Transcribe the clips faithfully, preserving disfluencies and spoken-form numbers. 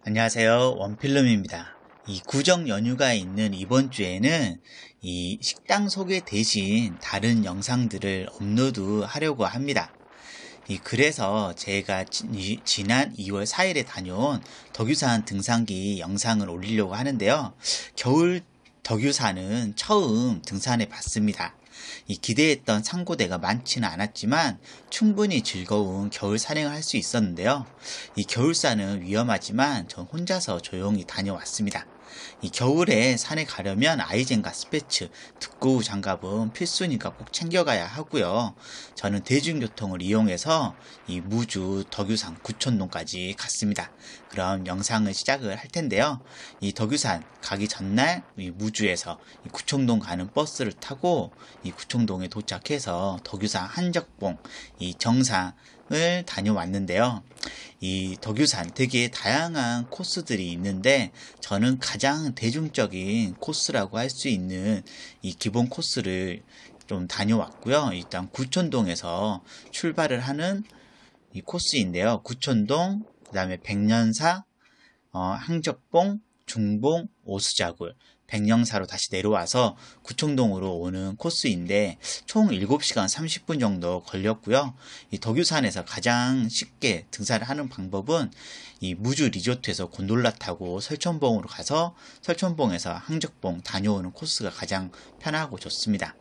안녕하세요. 원필름입니다. 이 구정 연휴가 있는 이번 주에는 이 식당 소개 대신 다른 영상들을 업로드 하려고 합니다. 이 그래서 제가 지, 지난 이월 사일에 다녀온 덕유산 등산기 영상을 올리려고 하는데요. 겨울 덕유산은 처음 등산해 봤습니다. 이 기대했던 상고대가 많지는 않았지만 충분히 즐거운 겨울 산행을 할 수 있었는데요. 이 겨울산은 위험하지만 전 혼자서 조용히 다녀왔습니다. 이 겨울에 산에 가려면 아이젠과 스페츠, 특구 장갑은 필수니까 꼭 챙겨가야 하고요. 저는 대중교통을 이용해서 이 무주 덕유산 구촌동까지 갔습니다. 그럼 영상을 시작을 할 텐데요. 이 덕유산 가기 전날 이 무주에서 이 구청동 가는 버스를 타고 이 구청동에 도착해서 덕유산 한적봉 이 정상을 다녀왔는데요. 이 덕유산 되게 다양한 코스들이 있는데 저는 가장 대중적인 코스라고 할 수 있는 이 기본 코스를 좀 다녀왔고요. 일단 구촌동에서 출발을 하는 이 코스인데요. 구촌동, 그 다음에 백년사, 어, 항적봉, 중봉, 오수자굴, 백령사로 다시 내려와서 구청동으로 오는 코스인데 총 일곱 시간 삼십 분 정도 걸렸고요. 이 덕유산에서 가장 쉽게 등산을 하는 방법은 이 무주 리조트에서 곤돌라 타고 설천봉으로 가서 설천봉에서 항적봉 다녀오는 코스가 가장 편하고 좋습니다.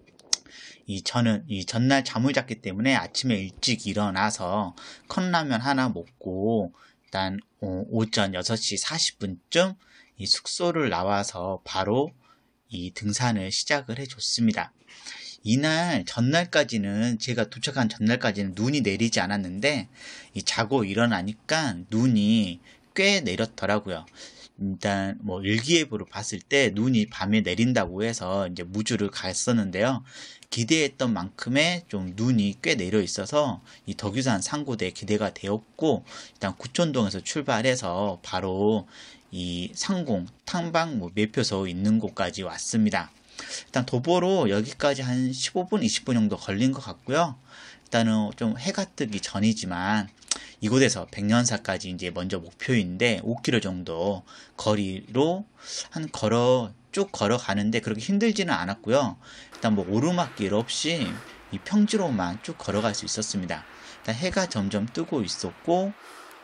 이 저는 이 전날 잠을 잤기 때문에 아침에 일찍 일어나서 컵라면 하나 먹고 일단 오전 여섯 시 사십 분쯤 이 숙소를 나와서 바로 이 등산을 시작을 해줬습니다. 이날 전날까지는 제가 도착한 전날까지는 눈이 내리지 않았는데 이 자고 일어나니까 눈이 꽤 내렸더라고요. 일단 뭐 일기예보로 봤을 때 눈이 밤에 내린다고 해서 이제 무주를 갔었는데요. 기대했던 만큼의 좀 눈이 꽤 내려 있어서 이 덕유산 상고대에 기대가 되었고 일단 구촌동에서 출발해서 바로 이 상공, 탕방, 뭐 매표소 있는 곳까지 왔습니다. 일단 도보로 여기까지 한 십오 분, 이십 분 정도 걸린 것 같고요. 일단은 좀 해가 뜨기 전이지만 이곳에서 백년사까지 이제 먼저 목표인데 오 킬로미터 정도 거리로 한 걸어 쭉 걸어가는데 그렇게 힘들지는 않았고요. 일단 뭐 오르막길 없이 이 평지로만 쭉 걸어갈 수 있었습니다. 일단 해가 점점 뜨고 있었고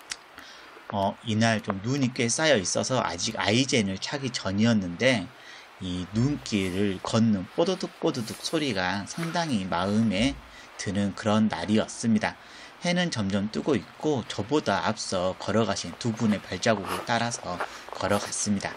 어, 이날 좀 눈이 꽤 쌓여 있어서 아직 아이젠을 차기 전이었는데 이 눈길을 걷는 뽀드득 뽀드득 소리가 상당히 마음에 드는 그런 날이었습니다. 해는 점점 뜨고 있고 저보다 앞서 걸어가신 두 분의 발자국을 따라서 걸어갔습니다.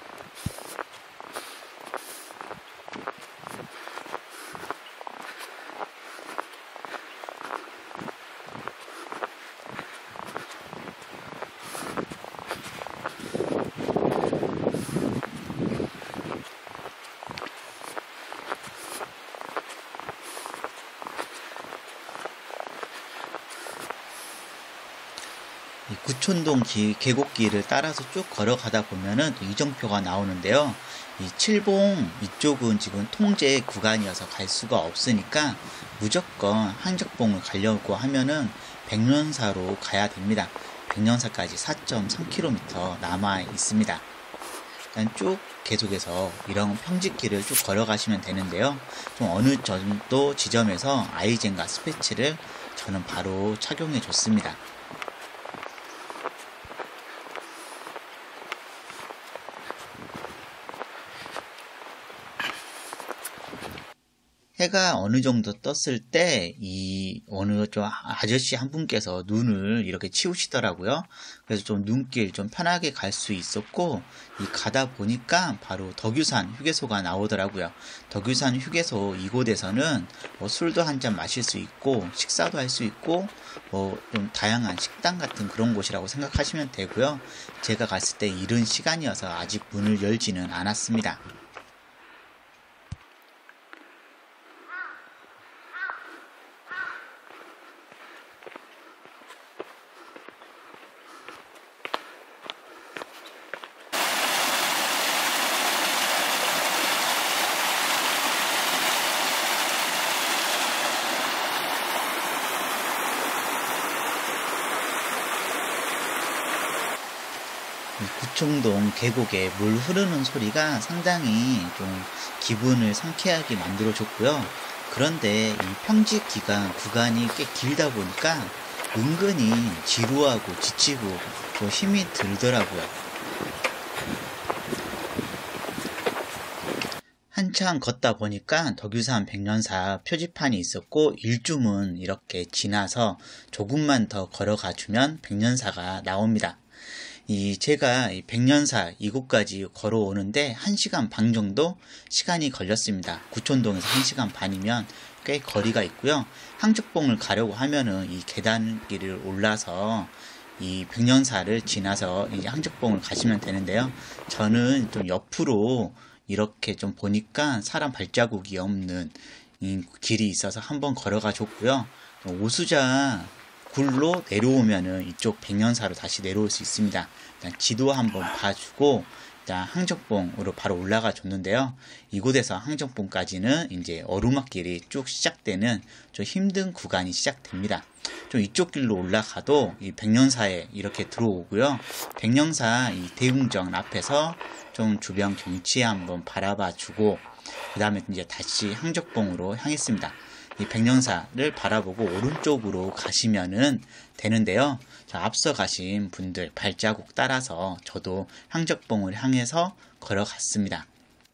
이 구촌동 길, 계곡길을 따라서 쭉 걸어가다 보면은 또 이정표가 나오는데요. 이 칠봉 이쪽은 지금 통제 구간이어서 갈 수가 없으니까 무조건 항적봉을 가려고 하면은 백년사로 가야 됩니다. 백년사까지 사 점 삼 킬로미터 남아 있습니다. 일단 쭉 계속해서 이런 평지길을 쭉 걸어가시면 되는데요. 좀 어느 정도 지점에서 아이젠과 스페츠를 저는 바로 착용해 줬습니다. 해가 어느 정도 떴을 때 이 어느 좀 아저씨 한 분께서 눈을 이렇게 치우시더라고요. 그래서 좀 눈길 좀 편하게 갈 수 있었고 이 가다 보니까 바로 덕유산 휴게소가 나오더라고요. 덕유산 휴게소 이곳에서는 뭐 술도 한 잔 마실 수 있고 식사도 할 수 있고 뭐 좀 다양한 식당 같은 그런 곳이라고 생각하시면 되고요. 제가 갔을 때 이른 시간이어서 아직 문을 열지는 않았습니다. 이 구청동 계곡에 물 흐르는 소리가 상당히 좀 기분을 상쾌하게 만들어줬고요. 그런데 이 평지 기간 구간이 꽤 길다 보니까 은근히 지루하고 지치고 또 힘이 들더라고요. 한참 걷다 보니까 덕유산 백년사 표지판이 있었고 일주문 이렇게 지나서 조금만 더 걸어가 주면 백년사가 나옵니다. 이 제가 이 백년사 이곳까지 걸어오는데 한 시간 반 정도 시간이 걸렸습니다. 구촌동에서 한 시간 반이면 꽤 거리가 있고요. 항적봉을 가려고 하면은 이 계단길을 올라서 이 백년사를 지나서 이 항적봉을 가시면 되는데요. 저는 좀 옆으로 이렇게 좀 보니까 사람 발자국이 없는 이 길이 있어서 한번 걸어가 줬고요. 오수자 굴로 내려오면은 이쪽 백년사로 다시 내려올 수 있습니다. 일단 지도 한번 봐주고 일단 항적봉으로 바로 올라가 줬는데요. 이곳에서 항적봉까지는 이제 어루막길이 쭉 시작되는 좀 힘든 구간이 시작됩니다. 좀 이쪽 길로 올라가도 이 백년사에 이렇게 들어오고요. 백년사 이 대웅전 앞에서 좀 주변 경치 한번 바라봐 주고 그 다음에 이제 다시 항적봉으로 향했습니다. 이 백년사를 바라보고 오른쪽으로 가시면은 되는데요. 자, 앞서 가신 분들 발자국 따라서 저도 항적봉을 향해서 걸어갔습니다.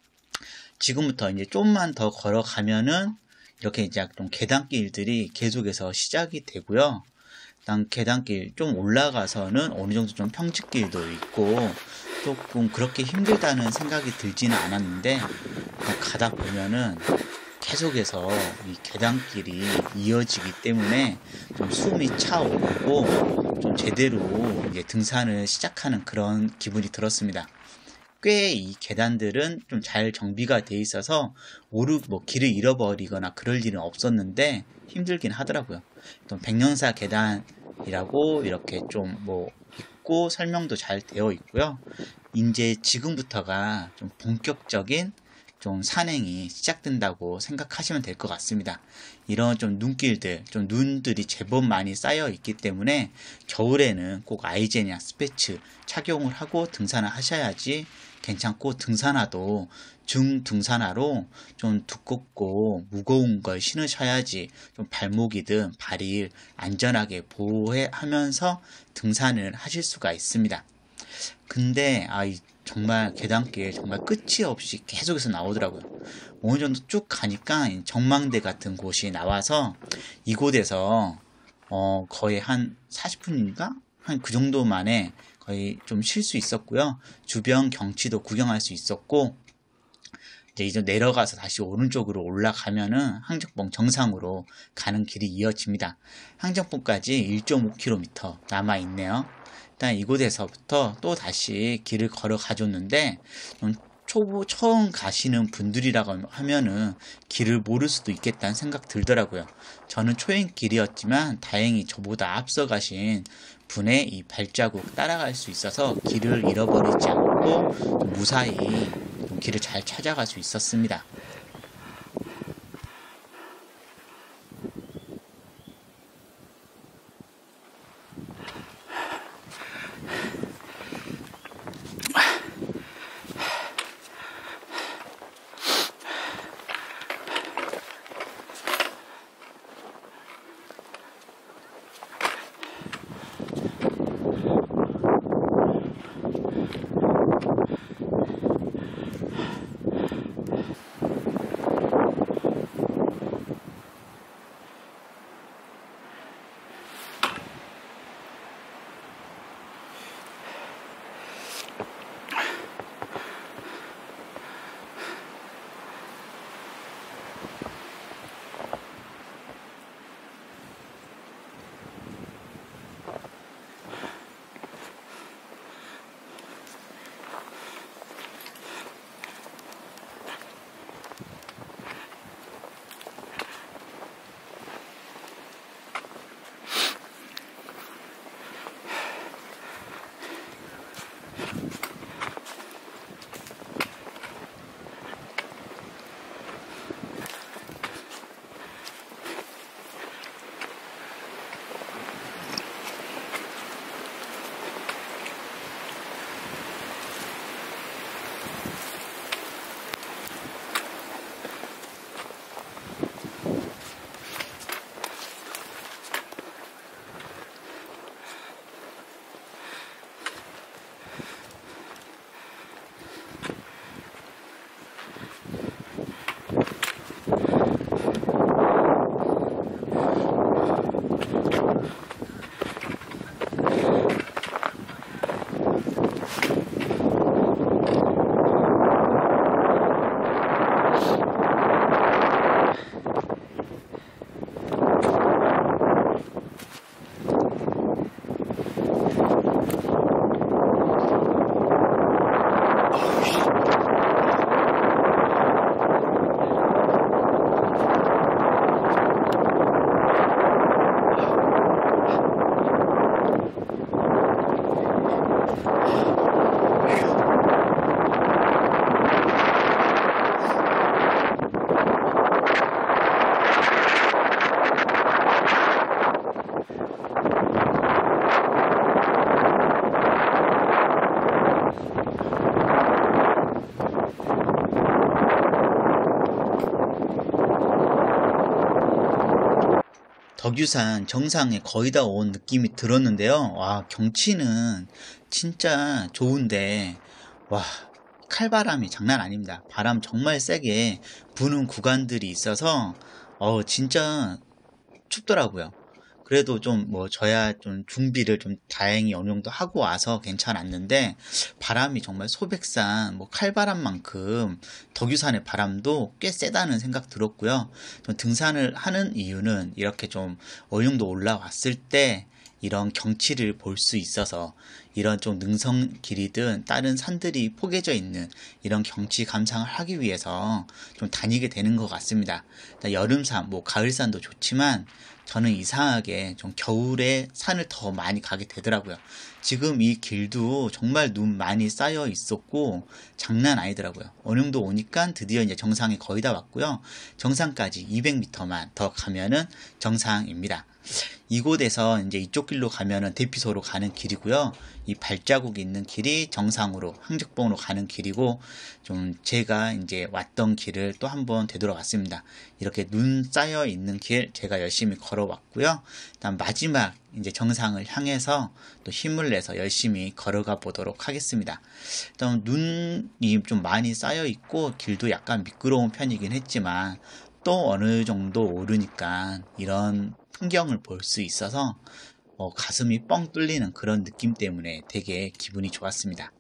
지금부터 이제 좀만 더 걸어가면은 이렇게 이제 좀 계단길들이 계속해서 시작이 되고요. 일단 계단길 좀 올라가서는 어느 정도 좀 평지길도 있고 조금 그렇게 힘들다는 생각이 들지는 않았는데 가다 보면은 계속해서 이 계단길이 이어지기 때문에 좀 숨이 차오르고 좀 제대로 이제 등산을 시작하는 그런 기분이 들었습니다. 꽤 이 계단들은 좀 잘 정비가 돼 있어서 오르 뭐 길을 잃어버리거나 그럴 일은 없었는데 힘들긴 하더라고요. 또 백년사 계단이라고 이렇게 좀 뭐 있고 설명도 잘 되어 있고요. 이제 지금부터가 좀 본격적인 좀 산행이 시작된다고 생각하시면 될 것 같습니다. 이런 좀 눈길들, 좀 눈들이 제법 많이 쌓여 있기 때문에 겨울에는 꼭 아이젠이나 스페츠 착용을 하고 등산을 하셔야지 괜찮고, 등산화도 중등산화로 좀 두껍고 무거운 걸 신으셔야지 좀 발목이든 발이 안전하게 보호하면서 등산을 하실 수가 있습니다. 근데 아, 이 정말 계단길 정말 끝이 없이 계속해서 나오더라고요. 어느 정도 쭉 가니까 정망대 같은 곳이 나와서 이곳에서 어 거의 한 사십 분인가? 한 그 정도 만에 거의 좀 쉴 수 있었고요. 주변 경치도 구경할 수 있었고, 이제 이제 내려가서 다시 오른쪽으로 올라가면은 항적봉 정상으로 가는 길이 이어집니다. 항적봉까지 일 점 오 킬로미터 남아 있네요. 일단 이곳에서부터 또 다시 길을 걸어 가줬는데 초보 처음 가시는 분들이라고 하면은 길을 모를 수도 있겠다는 생각 들더라고요. 저는 초행 길이었지만 다행히 저보다 앞서 가신 분의 이 발자국 따라갈 수 있어서 길을 잃어버리지 않고 무사히 길을 잘 찾아갈 수 있었습니다. 덕유산 정상에 거의 다 온 느낌이 들었는데요. 와, 경치는 진짜 좋은데, 와, 칼바람이 장난 아닙니다. 바람 정말 세게 부는 구간들이 있어서, 어, 진짜 춥더라고요. 그래도 좀 뭐 저야 좀 준비를 좀 다행히 어느 정도 하고 와서 괜찮았는데, 바람이 정말 소백산 뭐 칼바람만큼 덕유산의 바람도 꽤 세다는 생각 들었고요. 좀 등산을 하는 이유는 이렇게 좀 어느 정도 올라왔을 때 이런 경치를 볼 수 있어서, 이런 좀 능선길이든 다른 산들이 포개져 있는 이런 경치 감상을 하기 위해서 좀 다니게 되는 것 같습니다. 여름산, 뭐 가을산도 좋지만 저는 이상하게 좀 겨울에 산을 더 많이 가게 되더라고요. 지금 이 길도 정말 눈 많이 쌓여 있었고 장난 아니더라고요. 어느 정도 오니까 드디어 이제 정상에 거의 다 왔고요. 정상까지 이백 미터만 더 가면은 정상입니다. 이곳에서 이제 이쪽 길로 가면은 대피소로 가는 길이고요. 이 발자국이 있는 길이 정상으로 항적봉으로 가는 길이고, 좀 제가 이제 왔던 길을 또 한번 되돌아왔습니다. 이렇게 눈 쌓여 있는 길 제가 열심히 걸어왔고요. 일단 마지막 이제 정상을 향해서 또 힘을 내서 열심히 걸어가 보도록 하겠습니다. 일단 눈이 좀 많이 쌓여 있고 길도 약간 미끄러운 편이긴 했지만 또 어느 정도 오르니까 이런 풍경을 볼 수 있어서 어, 가슴이 뻥 뚫리는 그런 느낌 때문에 되게 기분이 좋았습니다.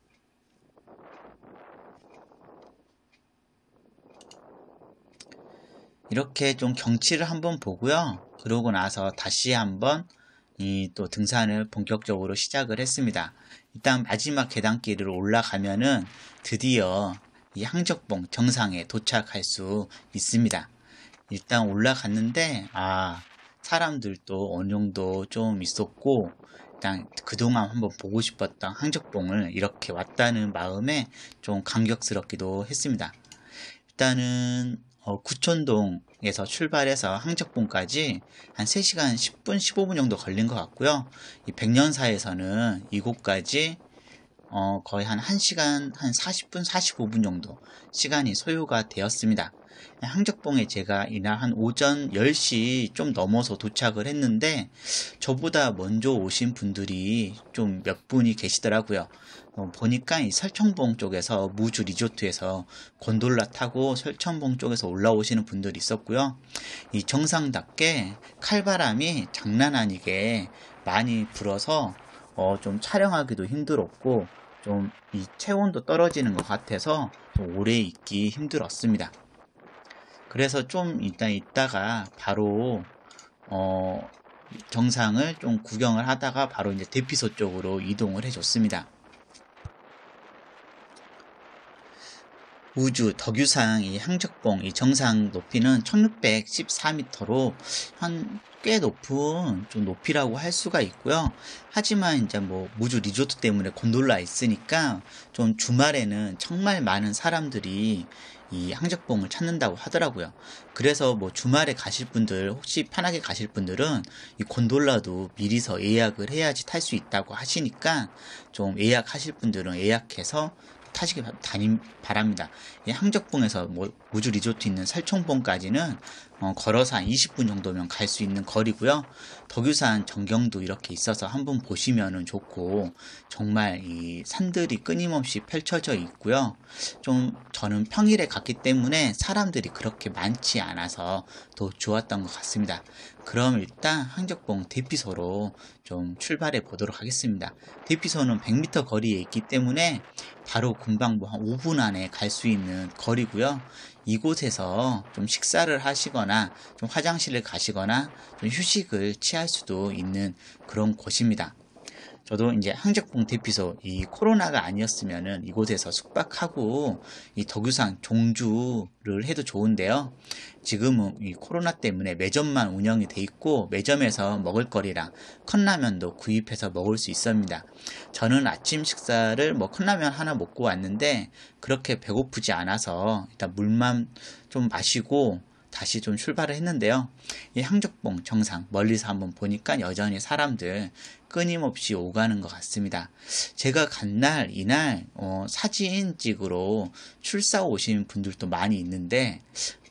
이렇게 좀 경치를 한번 보고요. 그러고 나서 다시 한번 이 또 등산을 본격적으로 시작을 했습니다. 일단 마지막 계단길을 올라가면은 드디어 이 항적봉 정상에 도착할 수 있습니다. 일단 올라갔는데 아, 사람들도 어느 정도 좀 있었고, 일단 그동안 한번 보고 싶었던 항적봉을 이렇게 왔다는 마음에 좀 감격스럽기도 했습니다. 일단은 어, 구촌동에서 출발해서 항적봉까지 한 세 시간 십 분, 십오 분 정도 걸린 것 같고요. 이 백년사에서는 이곳까지 어, 거의 한 1시간 한 사십 분, 사십오 분 정도 시간이 소요가 되었습니다. 항적봉에 제가 이날 한 오전 열 시 좀 넘어서 도착을 했는데 저보다 먼저 오신 분들이 좀 몇 분이 계시더라고요. 어, 보니까 이 설청봉 쪽에서 무주 리조트에서 곤돌라 타고 설청봉 쪽에서 올라오시는 분들이 있었고요. 이 정상답게 칼바람이 장난 아니게 많이 불어서 어, 좀 촬영하기도 힘들었고, 좀 이 체온도 떨어지는 것 같아서 좀 오래 있기 힘들었습니다. 그래서 좀 이따 있다가 바로 어, 정상을 좀 구경을 하다가 바로 이제 대피소 쪽으로 이동을 해줬습니다. 우주 덕유상 이 항적봉 이 정상 높이는 천육백십사 미터로 한 꽤 높은 좀 높이라고 할 수가 있고요. 하지만 이제 뭐 무주 리조트 때문에 곤돌라 있으니까 좀 주말에는 정말 많은 사람들이 이 항적봉을 찾는다고 하더라고요. 그래서 뭐 주말에 가실 분들, 혹시 편하게 가실 분들은 이 곤돌라도 미리서 예약을 해야지 탈 수 있다고 하시니까 좀 예약하실 분들은 예약해서 타시기 다님 바랍니다. 이 항적봉에서 뭐 무주 리조트 있는 살청봉까지는 어, 걸어서 한 이십 분 정도면 갈 수 있는 거리고요. 덕유산 전경도 이렇게 있어서 한번 보시면은 좋고, 정말 이 산들이 끊임없이 펼쳐져 있고요. 좀 저는 평일에 갔기 때문에 사람들이 그렇게 많지 않아서 더 좋았던 것 같습니다. 그럼 일단 항적봉 대피소로 좀 출발해 보도록 하겠습니다. 대피소는 백 미터 거리에 있기 때문에 바로 금방 뭐 한 오 분 안에 갈 수 있는 거리고요. 이곳에서 좀 식사를 하시거나 좀 화장실을 가시거나 좀 휴식을 취할 수도 있는 그런 곳입니다. 저도 이제 항적봉 대피소 이 코로나가 아니었으면은 이곳에서 숙박하고 이 덕유산 종주를 해도 좋은데요. 지금은 이 코로나 때문에 매점만 운영이 돼 있고 매점에서 먹을 거리랑 컵라면도 구입해서 먹을 수 있습니다. 저는 아침 식사를 뭐 컵라면 하나 먹고 왔는데 그렇게 배고프지 않아서 일단 물만 좀 마시고 다시 좀 출발을 했는데요. 이 항적봉 정상 멀리서 한번 보니까 여전히 사람들 끊임없이 오가는 것 같습니다. 제가 간 날 이날 어, 사진 찍으러 출사 오신 분들도 많이 있는데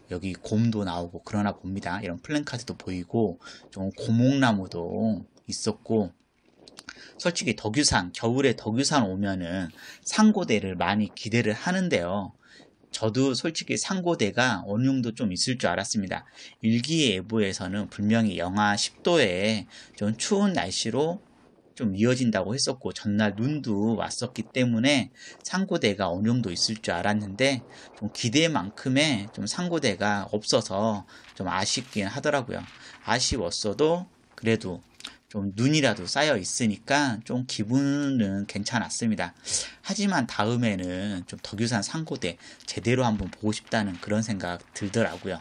여기 곰도 나오고 그러나 봅니다. 이런 플랜카드도 보이고 좀 고목나무도 있었고, 솔직히 덕유산, 겨울에 덕유산 오면은 상고대를 많이 기대를 하는데요. 저도 솔직히 상고대가 어느 정도 좀 있을 줄 알았습니다. 일기예보에서는 분명히 영하 십 도에 좀 추운 날씨로 좀 이어진다고 했었고, 전날 눈도 왔었기 때문에 상고대가 어느 정도 있을 줄 알았는데, 좀 기대만큼의 좀 상고대가 없어서 좀 아쉽긴 하더라고요. 아쉬웠어도 그래도 좀 눈이라도 쌓여 있으니까 좀 기분은 괜찮았습니다. 하지만 다음에는 좀 덕유산 상고대 제대로 한번 보고 싶다는 그런 생각 들더라고요.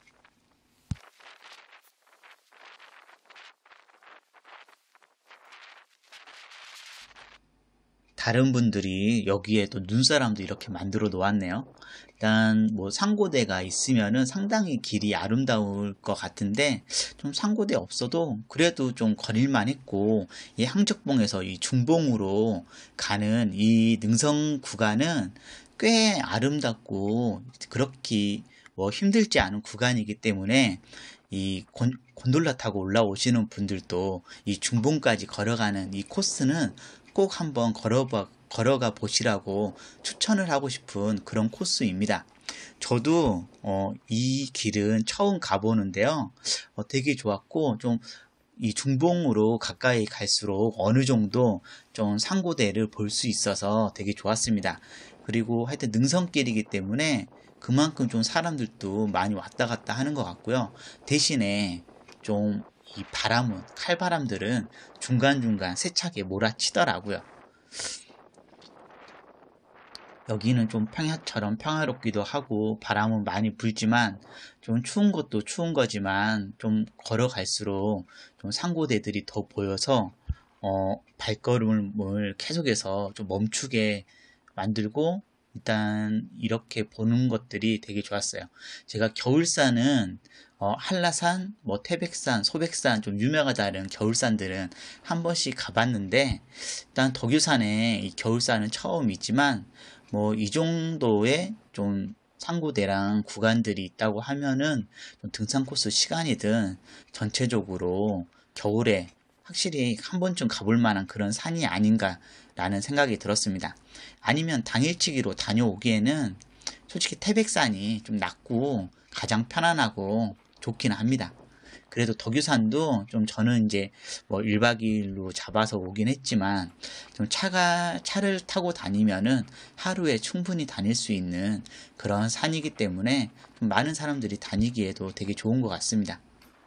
다른 분들이 여기에 또 눈사람도 이렇게 만들어 놓았네요. 일단 뭐 상고대가 있으면은 상당히 길이 아름다울 것 같은데, 좀 상고대 없어도 그래도 좀 거릴만 했고, 이 항적봉에서 이 중봉으로 가는 이 능선 구간은 꽤 아름답고 그렇게 뭐 힘들지 않은 구간이기 때문에 이 곤, 곤돌라 타고 올라오시는 분들도 이 중봉까지 걸어가는 이 코스는 꼭 한번 걸어봐, 걸어가 보시라고 추천을 하고 싶은 그런 코스입니다. 저도 어, 이 길은 처음 가보는데요. 어, 되게 좋았고, 좀 이 중봉으로 가까이 갈수록 어느 정도 좀 상고대를 볼 수 있어서 되게 좋았습니다. 그리고 하여튼 능선길이기 때문에 그만큼 좀 사람들도 많이 왔다 갔다 하는 것 같고요. 대신에 좀 이 바람은, 칼바람들은 중간중간 세차게 몰아치더라고요. 여기는 좀 평야처럼 평화롭기도 하고 바람은 많이 불지만, 좀 추운 것도 추운 거지만 좀 걸어갈수록 좀 상고대들이 더 보여서 어, 발걸음을 계속해서 좀 멈추게 만들고, 일단 이렇게 보는 것들이 되게 좋았어요. 제가 겨울산은 어, 한라산, 뭐 태백산, 소백산 좀 유명하다는 겨울산들은 한 번씩 가봤는데, 일단 덕유산에 이 겨울산은 처음이지만 뭐 이 정도의 좀 상고대랑 구간들이 있다고 하면은 좀 등산 코스 시간이든 전체적으로 겨울에 확실히 한 번쯤 가볼 만한 그런 산이 아닌가라는 생각이 들었습니다. 아니면 당일치기로 다녀오기에는 솔직히 태백산이 좀 낫고 가장 편안하고 좋긴 합니다. 그래도 덕유산도 좀 저는 이제 뭐 일 박 이 일로 잡아서 오긴 했지만, 좀 차가, 차를 타고 다니면은 하루에 충분히 다닐 수 있는 그런 산이기 때문에 좀 많은 사람들이 다니기에도 되게 좋은 것 같습니다.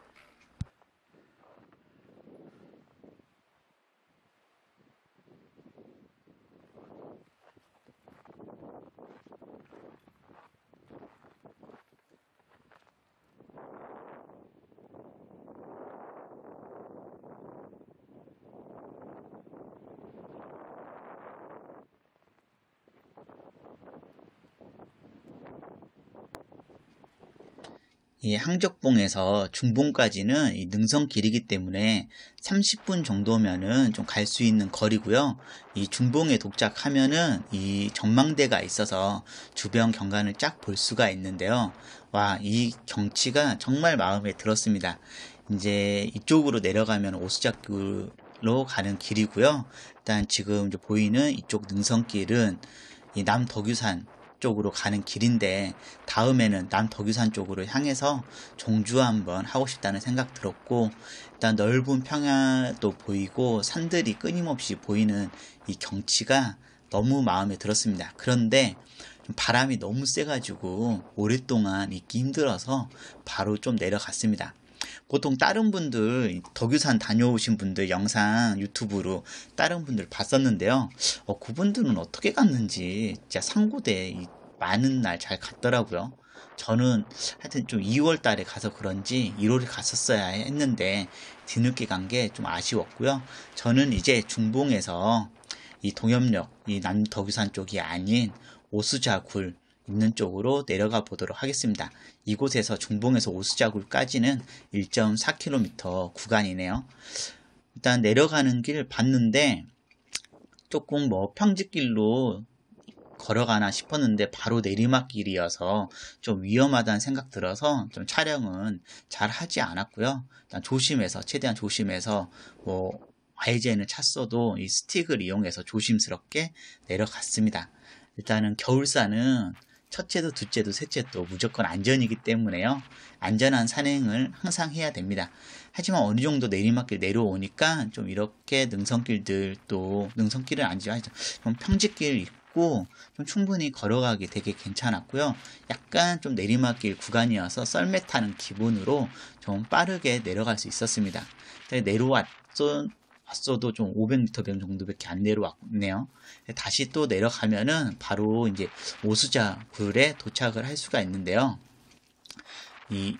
이 항적봉에서 중봉까지는 이 능선길이기 때문에 삼십 분 정도면은 좀 갈 수 있는 거리고요. 이 중봉에 도착하면은 이 전망대가 있어서 주변 경관을 쫙 볼 수가 있는데요. 와, 이 경치가 정말 마음에 들었습니다. 이제 이쪽으로 내려가면 오수작교로 가는 길이고요. 일단 지금 이제 보이는 이쪽 능선길은 이 남덕유산 쪽으로 가는 길인데, 다음에는 남덕유산 쪽으로 향해서 종주 한번 하고 싶다는 생각 들었고, 일단 넓은 평야도 보이고 산들이 끊임없이 보이는 이 경치가 너무 마음에 들었습니다. 그런데 바람이 너무 세가지고 오랫동안 있기 힘들어서 바로 좀 내려갔습니다. 보통 다른 분들, 덕유산 다녀오신 분들 영상 유튜브로 다른 분들 봤었는데요. 어, 그분들은 어떻게 갔는지 진짜 상고대 많은 날 잘 갔더라고요. 저는 하여튼 좀 이월 달에 가서 그런지 일월에 갔었어야 했는데 뒤늦게 간 게 좀 아쉬웠고요. 저는 이제 중봉에서 이 동엽역, 이 남덕유산 쪽이 아닌 오수자굴 있는 쪽으로 내려가 보도록 하겠습니다. 이곳에서 중봉에서 오수자굴까지는 일 점 사 킬로미터 구간이네요. 일단 내려가는 길 봤는데 조금 뭐 평지길로 걸어가나 싶었는데 바로 내리막길이어서 좀 위험하다는 생각 들어서 좀 촬영은 잘 하지 않았고요. 일단 조심해서, 최대한 조심해서 뭐 아이젠을 찼어도 이 스틱을 이용해서 조심스럽게 내려갔습니다. 일단은 겨울산은 첫째도 둘째도 셋째도 무조건 안전이기 때문에요. 안전한 산행을 항상 해야 됩니다. 하지만 어느 정도 내리막길 내려오니까 좀 이렇게 능선길들, 또 능선길은 아니죠. 좀 평지길 있고 좀 충분히 걸어가기 되게 괜찮았고요. 약간 좀 내리막길 구간이어서 썰매 타는 기분으로 좀 빠르게 내려갈 수 있었습니다. 내려왔던 왔어도 좀 오백 미터 정도밖에 안 내려왔네요. 다시 또 내려가면은 바로 이제 오수자 굴에 도착을 할 수가 있는데요. 이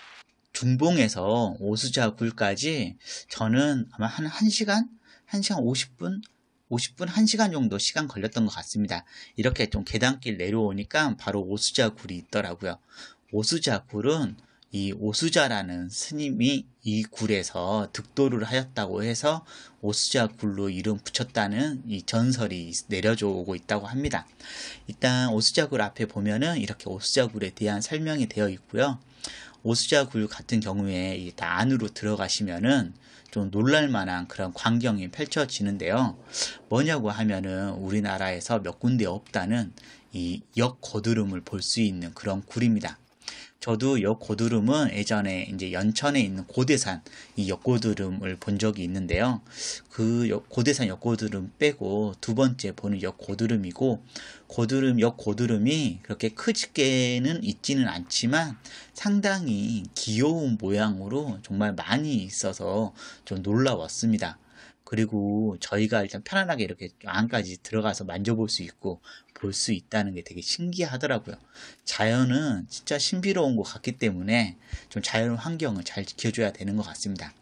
중봉에서 오수자 굴까지 저는 아마 한 1시간? 한 시간 오십 분? 오십 분, 한 시간 정도 시간 걸렸던 것 같습니다. 이렇게 좀 계단길 내려오니까 바로 오수자 굴이 있더라고요. 오수자 굴은 이 오수자라는 스님이 이 굴에서 득도를 하였다고 해서 오수자 굴로 이름 붙였다는 이 전설이 내려져 오고 있다고 합니다. 일단 오수자 굴 앞에 보면은 이렇게 오수자 굴에 대한 설명이 되어 있고요. 오수자 굴 같은 경우에 이 안으로 들어가시면은 좀 놀랄만한 그런 광경이 펼쳐지는데요. 뭐냐고 하면은 우리나라에서 몇 군데 없다는 이 역거두름을 볼 수 있는 그런 굴입니다. 저도 역고두름은 예전에 이제 연천에 있는 고대산 이 역고두름을 본 적이 있는데요. 그 역, 고대산 역고두름 빼고 두 번째 보는 역고두름이고, 고두름, 역고두름이 그렇게 크지게는 있지는 않지만 상당히 귀여운 모양으로 정말 많이 있어서 좀 놀라웠습니다. 그리고 저희가 일단 편안하게 이렇게 안까지 들어가서 만져볼 수 있고 볼 수 있다는 게 되게 신기하더라고요. 자연은 진짜 신비로운 것 같기 때문에 좀 자연 환경을 잘 지켜줘야 되는 것 같습니다.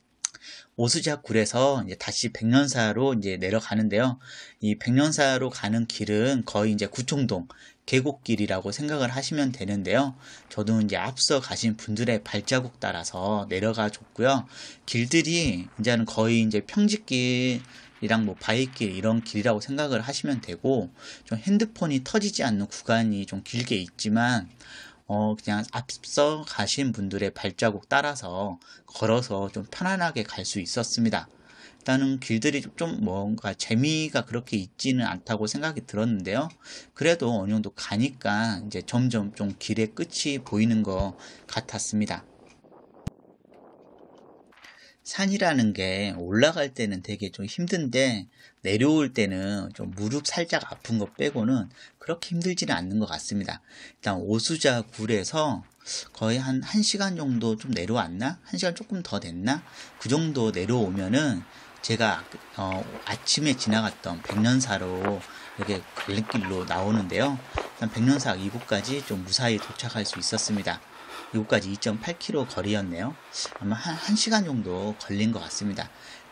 오수자 굴에서 이제 다시 백년사로 이제 내려가는데요. 이 백년사로 가는 길은 거의 이제 구청동 계곡길이라고 생각을 하시면 되는데요. 저도 이제 앞서 가신 분들의 발자국 따라서 내려가 줬고요. 길들이 이제는 거의 이제 평지길 이랑 뭐 바위길 이런 길이라고 생각을 하시면 되고, 좀 핸드폰이 터지지 않는 구간이 좀 길게 있지만 어 그냥 앞서 가신 분들의 발자국 따라서 걸어서 좀 편안하게 갈 수 있었습니다. 일단은 길들이 좀 뭔가 재미가 그렇게 있지는 않다고 생각이 들었는데요. 그래도 어느 정도 가니까 이제 점점 좀 길의 끝이 보이는 것 같았습니다. 산이라는 게 올라갈 때는 되게 좀 힘든데 내려올 때는 좀 무릎 살짝 아픈 거 빼고는 그렇게 힘들지는 않는 것 같습니다. 일단 오수자 굴에서 거의 한 1시간 정도 좀 내려왔나? 한 시간 조금 더 됐나? 그 정도 내려오면은 제가 어, 아침에 지나갔던 백년사로 이렇게 갈림길로 나오는데요. 일단 백년사 이곳까지 좀 무사히 도착할 수 있었습니다. 이곳까지 이 점 팔 킬로미터 거리였네요. 아마 한 1시간 정도 걸린 것 같습니다.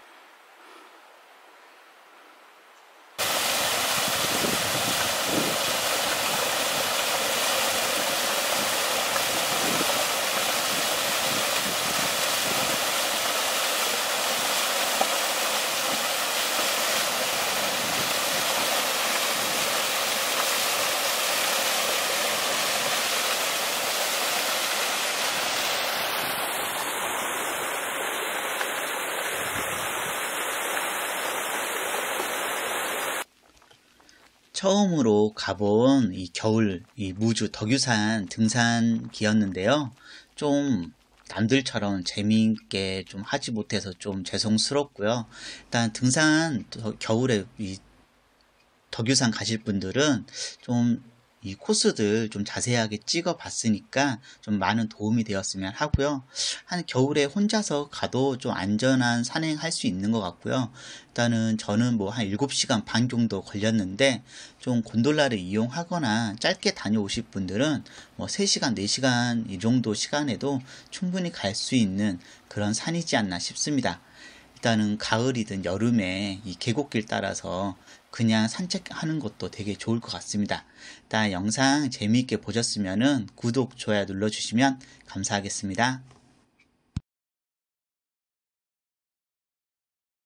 처음으로 가본 이 겨울 이 무주 덕유산 등산기였는데요. 좀 남들처럼 재미있게 좀 하지 못해서 좀 죄송스럽고요. 일단 등산 겨울에 이 덕유산 가실 분들은 좀 이 코스들 좀 자세하게 찍어 봤으니까 좀 많은 도움이 되었으면 하고요. 한 겨울에 혼자서 가도 좀 안전한 산행할 수 있는 것 같고요. 일단은 저는 뭐 한 일곱 시간 반 정도 걸렸는데, 좀 곤돌라를 이용하거나 짧게 다녀오실 분들은 뭐 세 시간, 네 시간 이 정도 시간에도 충분히 갈 수 있는 그런 산이지 않나 싶습니다. 일단은 가을이든 여름에 이 계곡길 따라서 그냥 산책하는 것도 되게 좋을 것 같습니다. 일단 영상 재미있게 보셨으면 구독, 좋아요 눌러주시면 감사하겠습니다.